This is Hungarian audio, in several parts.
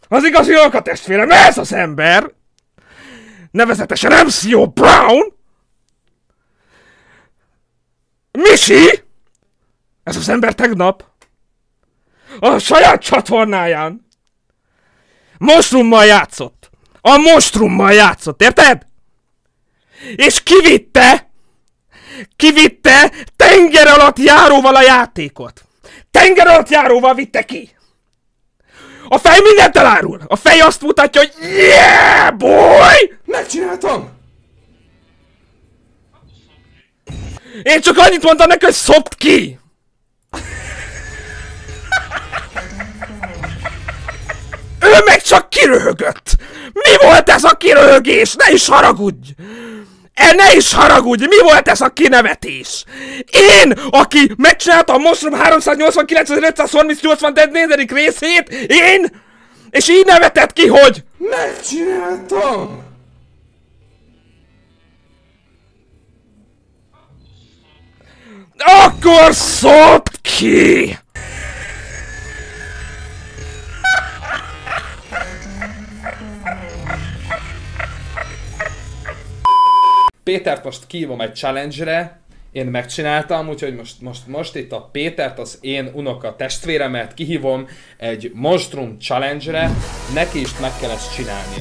Az igazi unokatestvérem, ez az ember! Nevezetesen MCO Brown! Misi! Ez az ember tegnap a saját csatornáján monstrummal játszott. A monstrummal játszott, érted? És kivitte tenger alatt járóval a játékot. Tenger alatt járóval vitte ki. A fej mindent elárul. A fej azt mutatja, hogy yeah, boy! Megcsináltam! Én csak annyit mondtam neki, hogy szopd ki! Ő meg csak kiröhögött! Mi volt ez a kiröhögés? Ne is haragudj! Ne is haragudj! Mi volt ez a kinevetés? Én, aki megcsinálta a Monstrum 389.538. részét, én? És így nevetett ki, hogy... Megcsináltam! Akkor szopd ki! Pétert most kihívom egy challenge-re, én megcsináltam, úgyhogy most itt a Pétert, az én unoka testvéremet kihívom egy Monstrum challenge-re, neki is meg kell ezt csinálnia.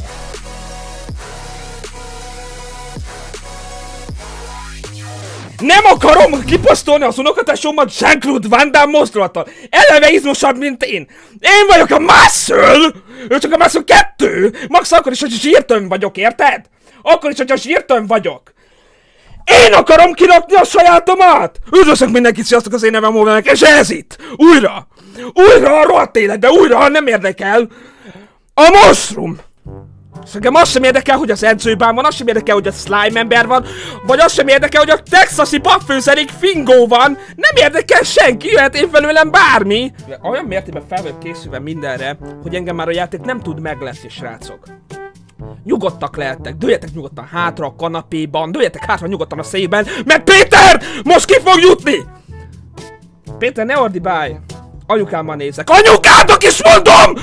Nem akarom kiposztolni az unokatestvéremet Jean-Claude Van Damme mozdulattal! Eleve izmosabb, mint én! Én vagyok a Muscle! Ő csak a Muscle 2! Max akkor is, hogy zsírtöm vagyok, érted? Akkor is, hogy a zsírtöm vagyok! Én akarom kirakni a sajátomat! Üdvözlök mindenkit, sziasztok, az én nevem Móvenek, és ez itt! Újra! Újra a rohadt életbe, újra, nem érdekel! A Monstrum! Engem azt sem érdekel, hogy az edzőbán van, azt sem érdekel, hogy a slime ember van, vagy azt sem érdekel, hogy a texasi papfőzelék Fingó van. Nem érdekel senki, jöhet én belőlem bármi. Olyan mértékben fel vagyok készülve mindenre, hogy engem már a játék nem tud meglepni, srácok. Nyugodtak lehettek, dőljetek nyugodtan hátra a kanapéban, dőljetek hátra nyugodtan a székben, mert Péter most ki fog jutni! Péter, ne ordibálj! Anyukámmal nézek. Anyukámnak is mondom!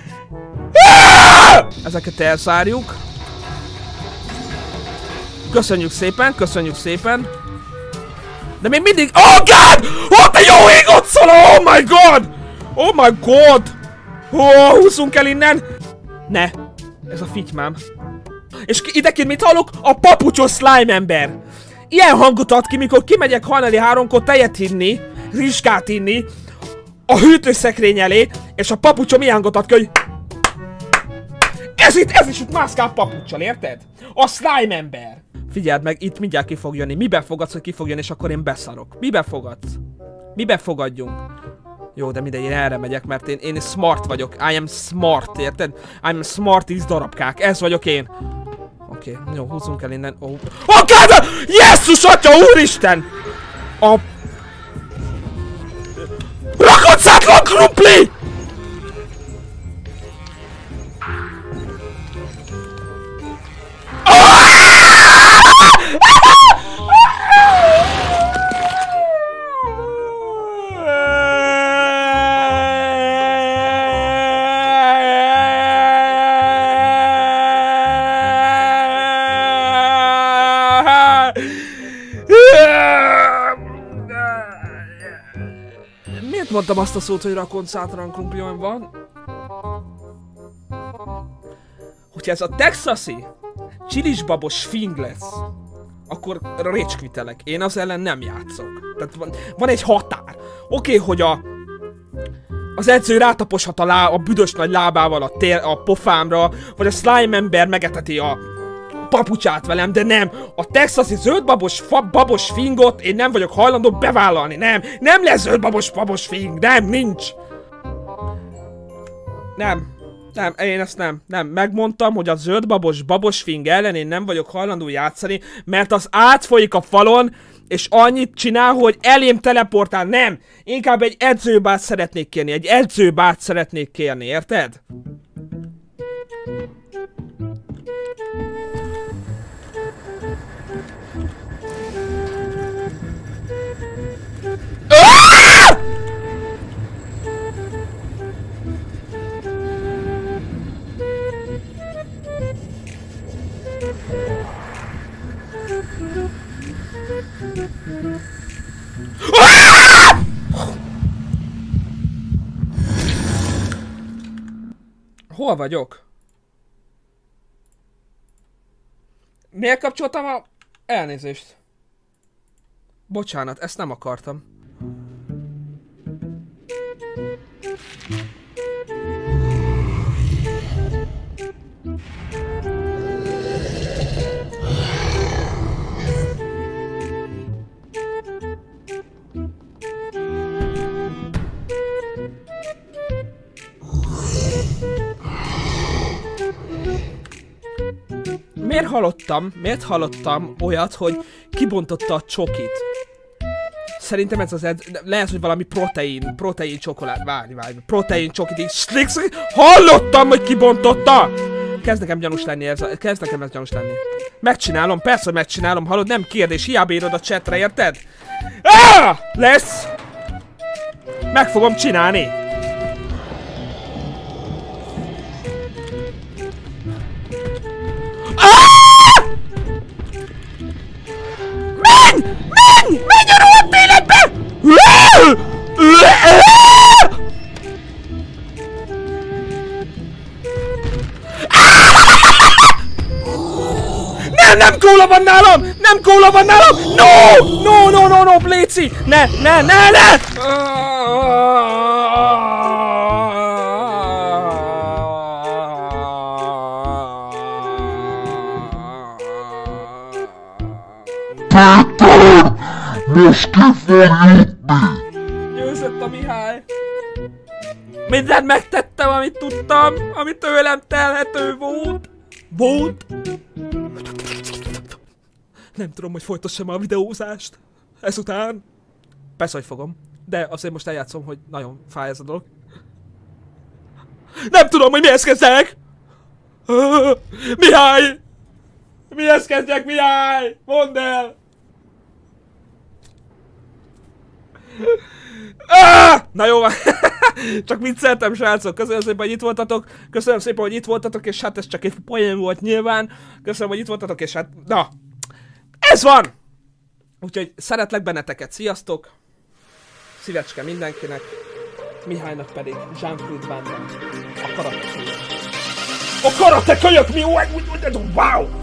Ezeket elzárjuk. Köszönjük szépen, köszönjük szépen. De még mindig... Oh god! Oh, te jó ég ott szól! Oh my god! Oh my god! Oh, húzzunk el innen! Ne! Ez a fitymám. És idekint mit hallok? A papucsos slime ember! Ilyen hangot ad ki, mikor kimegyek hajnali 3-kor tejet hinni, rizskát inni, a hűtőszekrény elé, és a papucsom ilyen hangot ad ki, hogy... Ez is itt mászkál papuccsal, érted? A slime ember! Figyeld meg, itt mindjárt ki fog jönni. Miben fogadsz, hogy ki fog jönni, és akkor én beszarok? Miben fogadsz? Miben fogadjunk? Jó, de mindegy, én erre megyek, mert én smart vagyok. I am smart, érted? I'm smart is darabkák. Ez vagyok én. Oké, jó, húzzunk el innen. Oh, God! Jesszus, atya, úristen! A... Rakoncátlan krumpli! Miért mondtam azt a szót, hogy rakoncátlan krumplion van? Hogyha ez a texasi csilisbabos fing lesz, akkor rage quitelek. Én az ellen nem játszok. Tehát van egy határ. Oké, hogy az edző rátaposhat a büdös nagy lábával a pofámra, vagy a slime ember megeteti a papucsát velem, de nem. A texasi zöldbabos fingot én nem vagyok hajlandó bevállalni. Nem lesz zöldbabos fing. Nem, nincs. Nem, én ezt nem. Megmondtam, hogy a zöldbabos fing ellen én nem vagyok hajlandó játszani, mert az átfolyik a falon, és annyit csinál, hogy elém teleportál. Nem! Inkább egy edzőbát szeretnék kérni, érted? Hol vagyok? Miért kapcsoltam a... Elnézést. Bocsánat, ezt nem akartam. Miért hallottam olyat, hogy kibontotta a csokit? Szerintem ez az lehet, hogy valami protein csokolád. Várj, protein csokit így hallottam, hogy kibontotta! Kezd nekem gyanús lenni ez gyanús lenni. Megcsinálom, persze, hogy megcsinálom, hallod? Nem kérdés, hiába írod a chatre, érted? Lesz! Meg fogom csinálni! Menj a rohadt életbe! Nem kóla van nálam! Nem kóla van nálam! No, pléci! Ne! Péter! Most ki fog jutni! Győzött a Mihály! Mindent megtettem, amit tudtam, amit tőlem telhető volt! Nem tudom, hogy folytassam a videózást ezután. Persze, hogy fogom, de azért most eljátszom, hogy nagyon fáj ez a dolog. Nem tudom, hogy mihez kezdjek! Mihály! Mihez kezdjek, Mihály? Mondd el! Na jó van. Csak vicceltem, srácok. Köszönöm szépen, hogy itt voltatok. Köszönöm szépen, hogy itt voltatok, és hát ez csak egy poén volt nyilván. Köszönöm, hogy itt voltatok, és hát... Na! Ez van! Úgyhogy szeretlek benneteket. Sziasztok! Szívecske mindenkinek. Mihálynak pedig Jean-Claude Van Damme. A karate kölyök. A karate kölyök! Mi? Wow!